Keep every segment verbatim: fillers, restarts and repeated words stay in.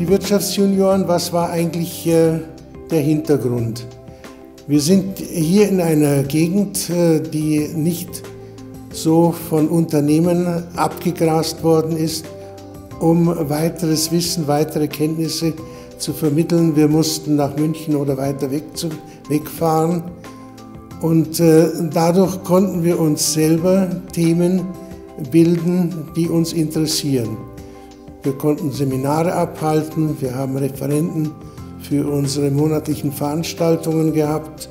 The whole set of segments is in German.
Die Wirtschaftsjunioren, was war eigentlich äh, der Hintergrund? Wir sind hier in einer Gegend, äh, die nicht so von Unternehmen abgegrast worden ist, um weiteres Wissen, weitere Kenntnisse zu vermitteln. Wir mussten nach München oder weiter weg zu, wegfahren und äh, dadurch konnten wir uns selber Themen bilden, die uns interessieren. Wir konnten Seminare abhalten, wir haben Referenten für unsere monatlichen Veranstaltungen gehabt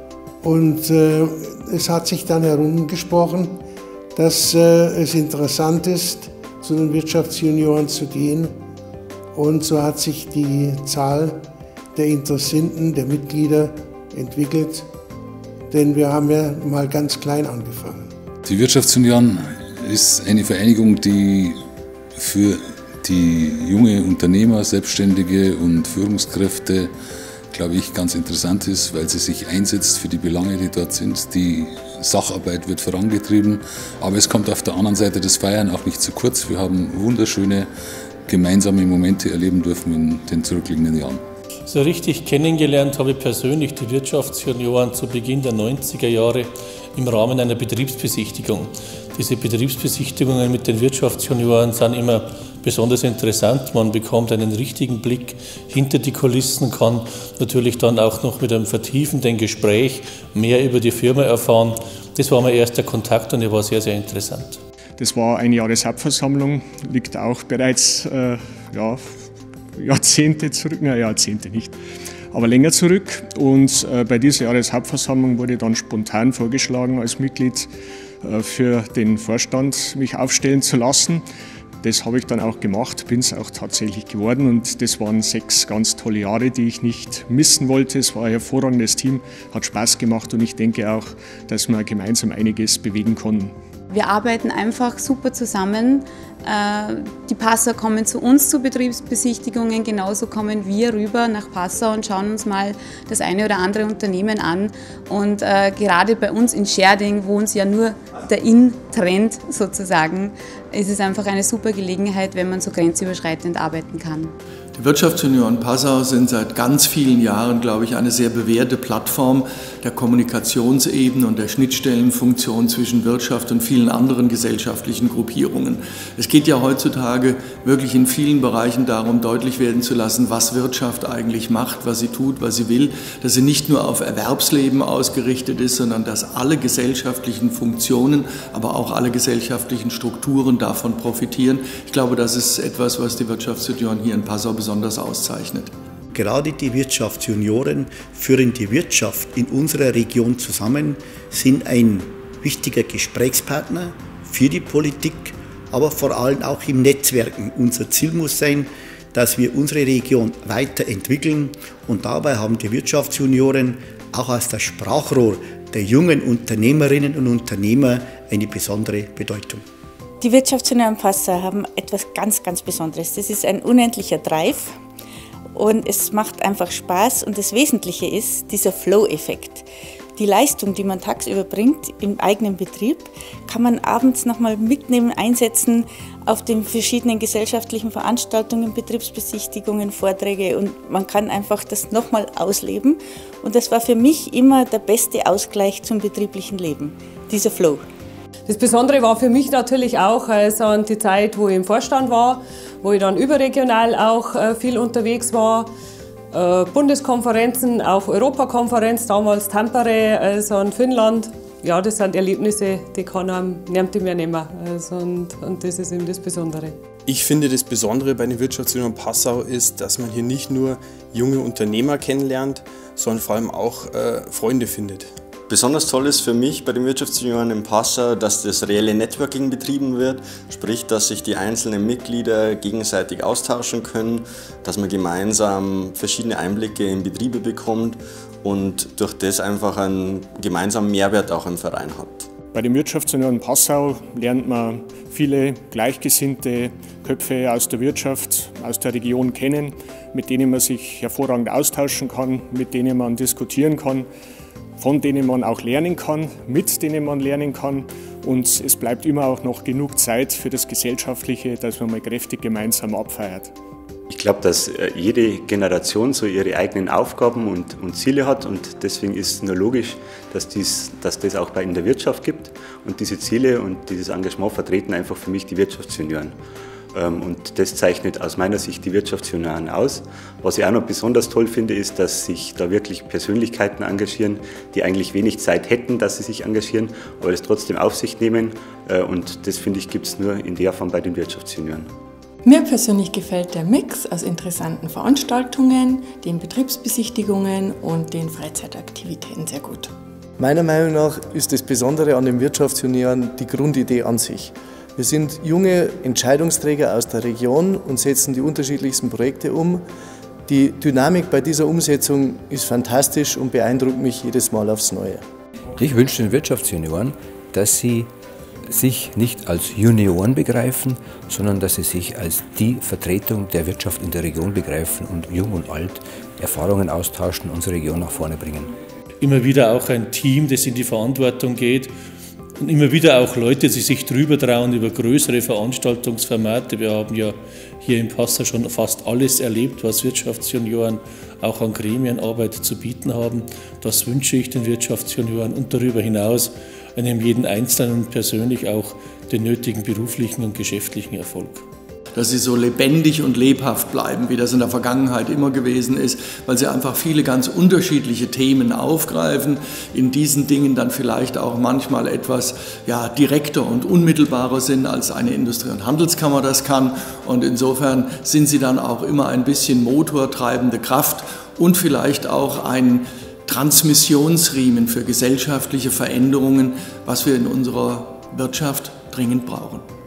und äh, es hat sich dann herumgesprochen, dass äh, es interessant ist, zu den Wirtschaftsjunioren zu gehen, und so hat sich die Zahl der Interessenten, der Mitglieder entwickelt, denn wir haben ja mal ganz klein angefangen. Die Wirtschaftsjunioren ist eine Vereinigung, die für die junge Unternehmer, Selbstständige und Führungskräfte, glaube ich, ganz interessant ist, weil sie sich einsetzt für die Belange, die dort sind. Die Sacharbeit wird vorangetrieben, aber es kommt auf der anderen Seite das Feiern auch nicht zu kurz. Wir haben wunderschöne gemeinsame Momente erleben dürfen in den zurückliegenden Jahren. So richtig kennengelernt habe ich persönlich die Wirtschaftsjunioren zu Beginn der neunziger Jahre im Rahmen einer Betriebsbesichtigung. Diese Betriebsbesichtigungen mit den Wirtschaftsjunioren sind immer besonders interessant. Man bekommt einen richtigen Blick hinter die Kulissen, kann natürlich dann auch noch mit einem vertiefenden Gespräch mehr über die Firma erfahren. Das war mein erster Kontakt und er war sehr, sehr interessant. Das war eine Jahreshauptversammlung, liegt auch bereits äh, ja, Jahrzehnte zurück, na Jahrzehnte nicht, aber länger zurück. Und äh, bei dieser Jahreshauptversammlung wurde dann spontan vorgeschlagen, als Mitglied äh, für den Vorstand mich aufstellen zu lassen. Das habe ich dann auch gemacht, bin es auch tatsächlich geworden und das waren sechs ganz tolle Jahre, die ich nicht missen wollte. Es war ein hervorragendes Team, hat Spaß gemacht und ich denke auch, dass wir gemeinsam einiges bewegen konnten. Wir arbeiten einfach super zusammen. Die Passauer kommen zu uns zu Betriebsbesichtigungen, genauso kommen wir rüber nach Passau und schauen uns mal das eine oder andere Unternehmen an. Und gerade bei uns in Scherding, wo uns ja nur der In-Trend sozusagen, ist es einfach eine super Gelegenheit, wenn man so grenzüberschreitend arbeiten kann. Die Wirtschaftsjunioren Passau sind seit ganz vielen Jahren, glaube ich, eine sehr bewährte Plattform der Kommunikationsebene und der Schnittstellenfunktion zwischen Wirtschaft und vielen anderen gesellschaftlichen Gruppierungen. Es geht ja heutzutage wirklich in vielen Bereichen darum, deutlich werden zu lassen, was Wirtschaft eigentlich macht, was sie tut, was sie will, dass sie nicht nur auf Erwerbsleben ausgerichtet ist, sondern dass alle gesellschaftlichen Funktionen, aber auch alle gesellschaftlichen Strukturen davon profitieren. Ich glaube, das ist etwas, was die Wirtschaftsjunioren hier in Passau besonders auszeichnet. Gerade die Wirtschaftsjunioren führen die Wirtschaft in unserer Region zusammen, sind ein wichtiger Gesprächspartner für die Politik, aber vor allem auch im Netzwerken. Unser Ziel muss sein, dass wir unsere Region weiterentwickeln und dabei haben die Wirtschaftsjunioren auch als das Sprachrohr der jungen Unternehmerinnen und Unternehmer eine besondere Bedeutung. Die Wirtschaftsjunioren Passau haben etwas ganz, ganz Besonderes. Das ist ein unendlicher Drive und es macht einfach Spaß und das Wesentliche ist dieser Flow-Effekt. Die Leistung, die man tagsüber bringt im eigenen Betrieb, kann man abends nochmal mitnehmen, einsetzen auf den verschiedenen gesellschaftlichen Veranstaltungen, Betriebsbesichtigungen, Vorträge und man kann einfach das nochmal ausleben. Und das war für mich immer der beste Ausgleich zum betrieblichen Leben, dieser Flow. Das Besondere war für mich natürlich auch also die Zeit, wo ich im Vorstand war, wo ich dann überregional auch äh, viel unterwegs war. Äh, Bundeskonferenzen, auch Europakonferenz, damals Tampere, also in Finnland. Ja, das sind Erlebnisse, die kann einem niemand mehr nehmen. Also und, und das ist eben das Besondere. Ich finde, das Besondere bei den Wirtschaftsjunioren Passau ist, dass man hier nicht nur junge Unternehmer kennenlernt, sondern vor allem auch äh, Freunde findet. Besonders toll ist für mich bei den Wirtschaftsjunioren in Passau, dass das reelle Networking betrieben wird, sprich, dass sich die einzelnen Mitglieder gegenseitig austauschen können, dass man gemeinsam verschiedene Einblicke in Betriebe bekommt und durch das einfach einen gemeinsamen Mehrwert auch im Verein hat. Bei den Wirtschaftsjunioren Passau lernt man viele gleichgesinnte Köpfe aus der Wirtschaft, aus der Region kennen, mit denen man sich hervorragend austauschen kann, mit denen man diskutieren kann, von denen man auch lernen kann, mit denen man lernen kann. Und es bleibt immer auch noch genug Zeit für das Gesellschaftliche, dass man mal kräftig gemeinsam abfeiert. Ich glaube, dass jede Generation so ihre eigenen Aufgaben und, und Ziele hat und deswegen ist es nur logisch, dass, dies, dass das auch bei in der Wirtschaft gibt und diese Ziele und dieses Engagement vertreten einfach für mich die Wirtschaftsjunioren. Und das zeichnet aus meiner Sicht die Wirtschaftsjunioren aus. Was ich auch noch besonders toll finde, ist, dass sich da wirklich Persönlichkeiten engagieren, die eigentlich wenig Zeit hätten, dass sie sich engagieren, aber das trotzdem auf sich nehmen. Und das, finde ich, gibt es nur in der Form bei den Wirtschaftsjunioren. Mir persönlich gefällt der Mix aus interessanten Veranstaltungen, den Betriebsbesichtigungen und den Freizeitaktivitäten sehr gut. Meiner Meinung nach ist das Besondere an den Wirtschaftsjunioren die Grundidee an sich. Wir sind junge Entscheidungsträger aus der Region und setzen die unterschiedlichsten Projekte um. Die Dynamik bei dieser Umsetzung ist fantastisch und beeindruckt mich jedes Mal aufs Neue. Ich wünsche den Wirtschaftsjunioren, dass sie sich nicht als Junioren begreifen, sondern dass sie sich als die Vertretung der Wirtschaft in der Region begreifen und jung und alt Erfahrungen austauschen und unsere Region nach vorne bringen. Immer wieder auch ein Team, das in die Verantwortung geht. Und immer wieder auch Leute, die sich drüber trauen über größere Veranstaltungsformate. Wir haben ja hier in Passau schon fast alles erlebt, was Wirtschaftsjunioren auch an Gremienarbeit zu bieten haben. Das wünsche ich den Wirtschaftsjunioren und darüber hinaus einem jeden Einzelnen und persönlich auch den nötigen beruflichen und geschäftlichen Erfolg. Dass sie so lebendig und lebhaft bleiben, wie das in der Vergangenheit immer gewesen ist, weil sie einfach viele ganz unterschiedliche Themen aufgreifen, in diesen Dingen dann vielleicht auch manchmal etwas ja, direkter und unmittelbarer sind, als eine Industrie- und Handelskammer das kann. Und insofern sind sie dann auch immer ein bisschen motortreibende Kraft und vielleicht auch ein Transmissionsriemen für gesellschaftliche Veränderungen, was wir in unserer Wirtschaft dringend brauchen.